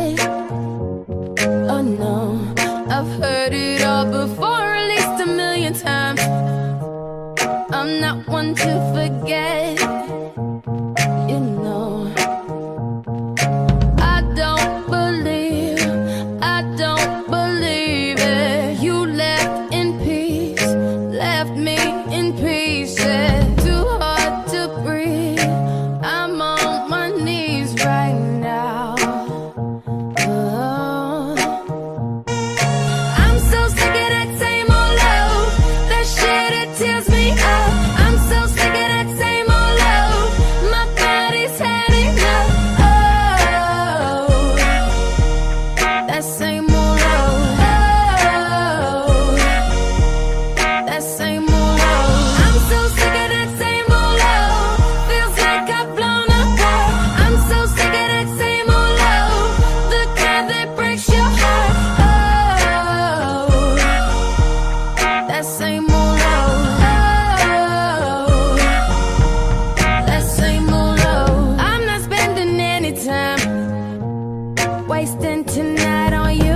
forget. Oh no, I've heard it all before, at least a million times. I'm not one to forget, you know. I don't believe it. You left in peace, left me in pieces. Too hard to breathe, I'm on my knees right now. Oh. I'm so sick of that same old love, that shit, it tears me up. I'm so sick of that same old love, my body's had enough. Oh, that same old love. Oh, that same old love. I'm so sick of that same old love, feels like I've blown apart. I'm so sick of that same old love, the kind that breaks your heart. Oh, that same old love. Oh, that same old love. I'm not spending any time wasting tonight on you.